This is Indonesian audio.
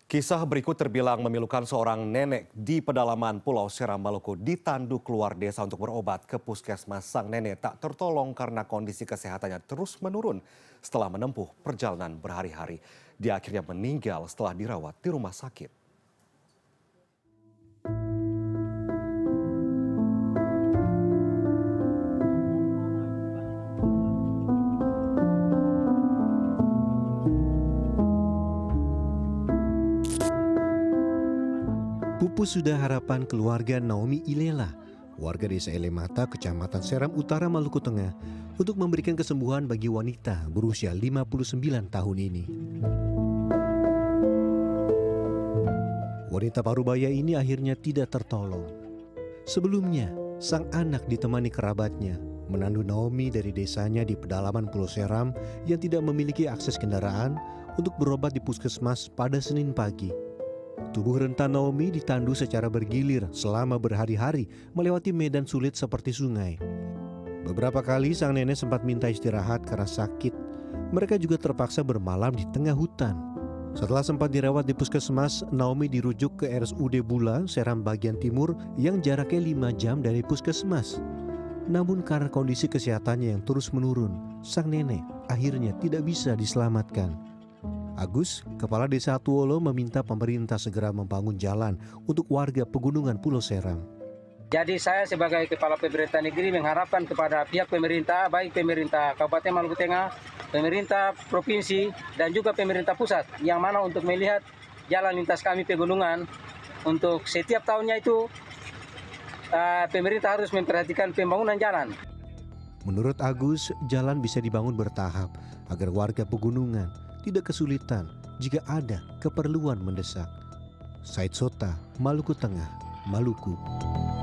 Kisah berikut terbilang memilukan seorang nenek di pedalaman Pulau Seram, Maluku ditandu keluar desa untuk berobat ke puskesmas. Sang nenek tak tertolong karena kondisi kesehatannya terus menurun setelah menempuh perjalanan berhari-hari. Dia akhirnya meninggal setelah dirawat di rumah sakit. Pupus sudah harapan keluarga Naomi Ilela, warga desa Elemata, Kecamatan Seram Utara, Maluku Tengah, untuk memberikan kesembuhan bagi wanita berusia 59 tahun ini. Wanita parubaya ini akhirnya tidak tertolong. Sebelumnya, sang anak ditemani kerabatnya menandu Naomi dari desanya di pedalaman Pulau Seram yang tidak memiliki akses kendaraan untuk berobat di puskesmas pada Senin pagi. Tubuh rentan Naomi ditandu secara bergilir selama berhari-hari melewati medan sulit seperti sungai. Beberapa kali sang nenek sempat minta istirahat karena sakit. Mereka juga terpaksa bermalam di tengah hutan. Setelah sempat dirawat di puskesmas, Naomi dirujuk ke RSUD Bula, Seram bagian timur yang jaraknya 5 jam dari puskesmas. Namun karena kondisi kesehatannya yang terus menurun, sang nenek akhirnya tidak bisa diselamatkan. Agus, Kepala Desa Atuolo, meminta pemerintah segera membangun jalan untuk warga pegunungan Pulau Seram. Jadi saya sebagai Kepala Pemerintah Negeri mengharapkan kepada pihak pemerintah, baik pemerintah Kabupaten Maluku Tengah, pemerintah provinsi, dan juga pemerintah pusat, yang mana untuk melihat jalan lintas kami pegunungan, untuk setiap tahunnya itu pemerintah harus memperhatikan pembangunan jalan. Menurut Agus, jalan bisa dibangun bertahap agar warga pegunungan tidak kesulitan jika ada keperluan mendesak. Said Sota, Maluku Tengah, Maluku.